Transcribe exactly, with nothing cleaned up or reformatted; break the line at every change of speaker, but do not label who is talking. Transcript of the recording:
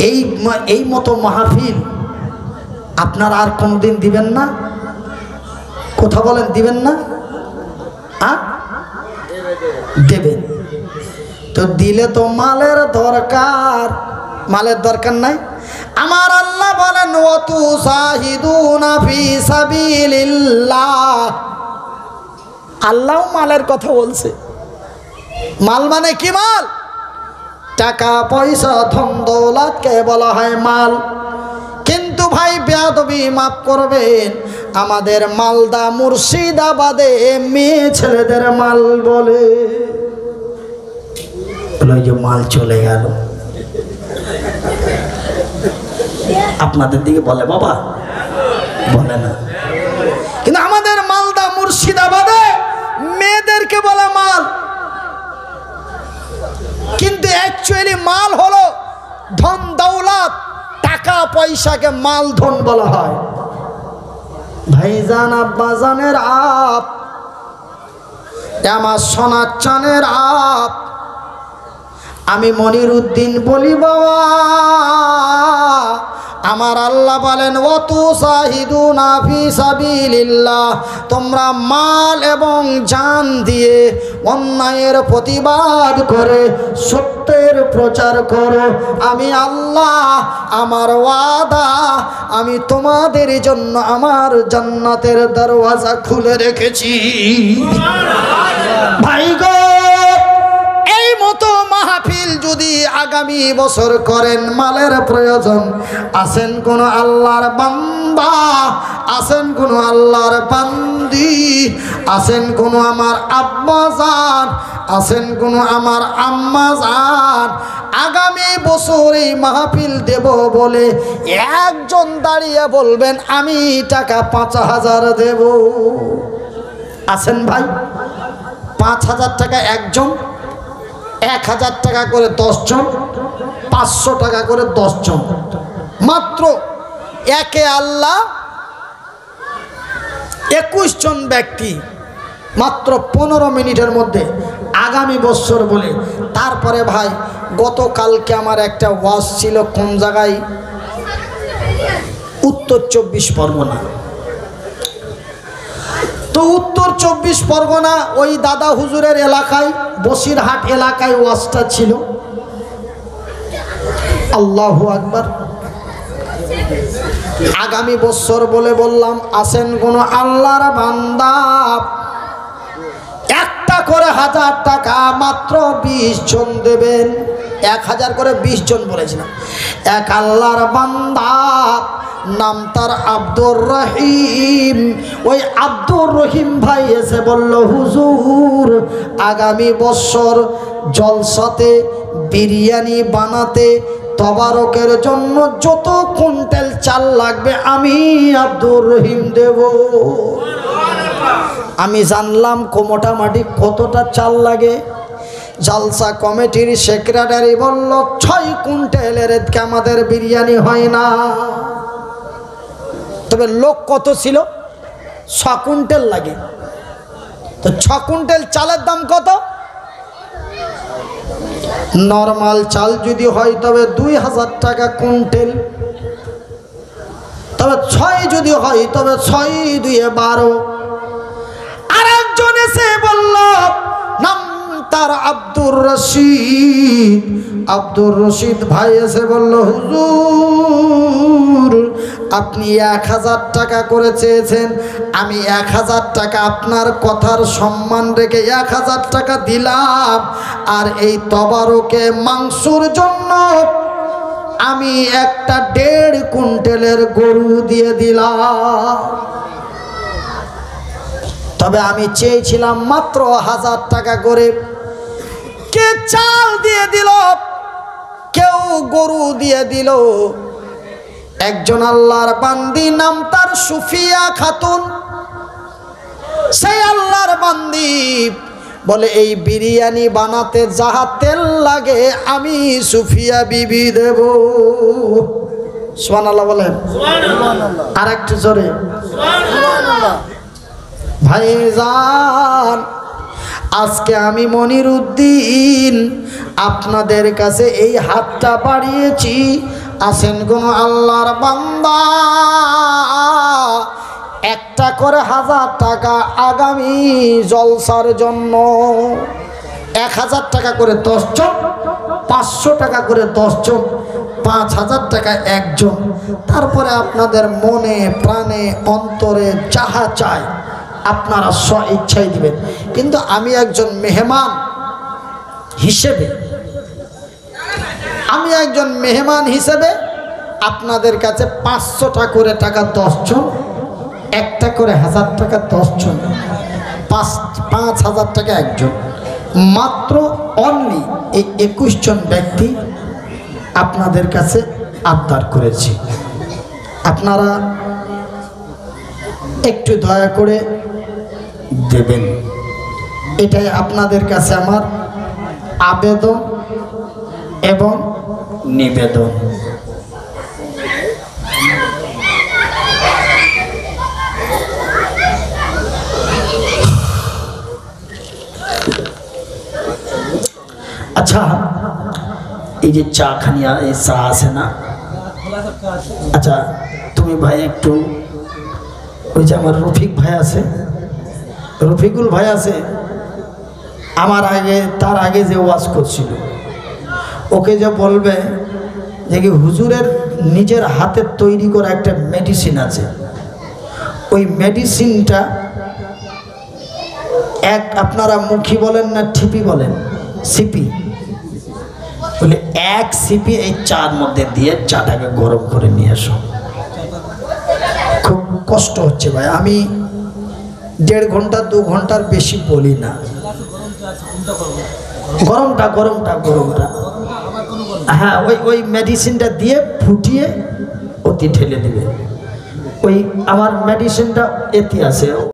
এই এই মতো মাহফিল আপনারা আর কোনদিন দিবেন না? কথা বলেন, দিবেন না? আ দেবেন তো। দিলে তো মালের দরকার, মালের দরকার নাই। আমার আল্লাহ বলেন ওয়াতু সাহিদুনা ফি সাবিলিল্লাহ। আল্লাহ মালের কথা বলছে। মাল মানে কি? মাল টাকা পয়সা ধন দৌলতকে বলা হয় মাল। কিন্তু ভাই বেয়াদবি মাফ করবেন, আমাদের মালদা মুর্শিদাবাদে মেয়ে ছেলেদের মাল বলে। যে মাল চলে গেল, আপনাদের দিকে বলে বাবা, বলে না। কিন্তু আমাদের মালদা মুর্শিদাবাদে মেয়েদেরকে বলে মাল। কিন্তু অ্যাকচুয়ালি মাল হলো ধন দৌলত, টাকা পয়সাকে মাল ধন বলা হয়। ভাইজান আব্বাজানের আপ, আমার সোনার চানের আপ, আমি মনির উদ্দিন বলি বাবা, আমার আল্লাহ বলেন ওয়াতু সাহিদুনা ফি সাবিলিল্লাহ। তোমরা মাল এবং জান দিয়ে অন্যায়ের প্রতিবাদ করে সত্যের প্রচার করো। আমি আল্লাহ, আমার ওয়াদা, আমি তোমাদের জন্য আমার জান্নাতের দরওয়াজা খুলে রেখেছি। ভাই গো, এই মতো মাহফিল যদি আগামী বছর করেন, মালের প্রয়োজন, আসেন কোন আল্লাহর বান্দা, আসেন কোন আল্লাহর বান্দি, আসেন কোন আমার আব্বা জান, আসেন কোন আমার আম্মা জান, আগামী বছর এই মাহফিল দেব বলে একজন দাঁড়িয়ে বলবেন আমি টাকা পাঁচ হাজার দেব। আসেন ভাই, পাঁচ হাজার টাকা একজন, এক হাজার টাকা করে দশজন, পাঁচশো টাকা করে দশজন, মাত্র একে আল্লাহ একুশ জন ব্যক্তি, মাত্র পনেরো মিনিটের মধ্যে আগামী বছর বলে। তারপরে ভাই গতকালকে আমার একটা ওয়াজ ছিল, কোন জায়গায়? উত্তর চব্বিশ পরগনা। তো উত্তর চব্বিশ পরগনা ওই দাদা হুজুরের এলাকায়, বসিরহাট এলাকায় ওয়াজটা ছিল। আল্লাহু আকবার। আগামী বছর বলে বললাম আসেন কোন আল্লাহর বান্দা, একটা করে হাজার টাকা মাত্র বিশ জন দেবেন। এক হাজার করে বিশ জন বলেছিলাম। এক আল্লাহর বান্দা, নাম তার আব্দুর রহিম। ওই আব্দুর রহিম ভাই এসে বলল হুজুর, আগামী বছর জলসাতে বিরিয়ানি বানাতে তবারকের জন্য যত কুইন্টাল চাল লাগবে আমি আব্দুর রহিম দেব। আমি জানলাম মোটামুটি কতটা চাল লাগে। জালসা কমিটির সেক্রেটারি বলল ছয় কুইন্টালের আমাদের বিরিয়ানি হয় না। তবে লোক কত ছিল? ছ কুইন্টাল লাগে। তো ছ কুইন্টাল চালের দাম কত? নরমাল চাল যদি হয় তবে দুই হাজার টাকা কুইন্টাল, তবে ছয় যদি হয় তবে ছয় দুয়ে বারো। আর একজন এসে বলল, নাম তার আব্দুর রশিদ। আব্দুর রশিদ ভাই এসে বলল হুজুর, আপনি এক হাজার টাকা করে চেয়েছেন, আমি এক হাজার টাকা আপনার কথার সম্মান রেখে এক হাজার টাকা দিলাম। আর এই তবারকে মাংসর জন্য আমি একটা দেড় কুইন্টালের গরু দিয়ে দিলাম। তবে আমি চেয়েছিলাম মাত্র হাজার টাকা করে। কে চাল দিয়ে দিল, কেউ গরু দিয়ে দিল। একজন আল্লাহর বান্দি, নাম তার সুফিয়া খাতুন। সেই আল্লাহর বান্দি বলে এই বিরিয়ানি বানাতে যাহা তেল লাগে আমি সুফিয়া বিবি দেব। সুবহানাল্লাহ বলেন, আর একটু জোরে সুবহানাল্লাহ। ভাইজান, আজকে আমি মনির উদ্দিন আপনাদের কাছে এই হাতটা বাড়িয়েছি। আছেন কোন আল্লাহর বান্দা একটা করে হাজার টাকা আগামী জলসার জন্য, এক হাজার টাকা করে দশজন, পাঁচশো টাকা করে দশজন, পাঁচ হাজার টাকা একজন। তারপরে আপনাদের মনে প্রাণে অন্তরে যাহা চায় আপনারা স্ব ইচ্ছাই দিবেন। কিন্তু আমি একজন মেহমান হিসেবে আমি একজন মেহমান হিসেবে আপনাদের কাছে পাঁচশোটা করে টাকা দশজন, একটা করে হাজার টাকা দশজন, পাঁচ পাঁচ হাজার টাকা একজন, মাত্র অনলি এই একুশ জন ব্যক্তি আপনাদের কাছে আবদার করেছি। আপনারা একটু দয়া করে দেবেন, এটাই আপনাদের কাছে আমার আবেদন এবং নিবেদন। আচ্ছা, এই যে চা খানিয়া এই চা আছে না, আচ্ছা তুমি ভাই একটু ওই যে আমার রফিক ভাই আছে, রফিকুল ভাই আছে, আমার আগে তার আগে যে ওয়াজ করছিল, ওকে যে বলবে যে কি হুজুরের নিজের হাতের তৈরি করা একটা মেডিসিন আছে, ওই মেডিসিনটা এক আপনারা মুখী বলেন না ঠিপি বলেন, সিপি বলে এক সিপি এই চার মধ্যে দিয়ে চাটাকে গরম করে নিয়ে এসো। খুব কষ্ট হচ্ছে ভাই, আমি দেড় ঘন্টা দু ঘন্টার বেশি বলি না। গরমটা গরমটা গরমটা হ্যাঁ, ওই ওই মেডিসিনটা দিয়ে ফুটিয়ে অতি ঢেলে দেবে। ওই আমার মেডিসিনটা এতে আছে।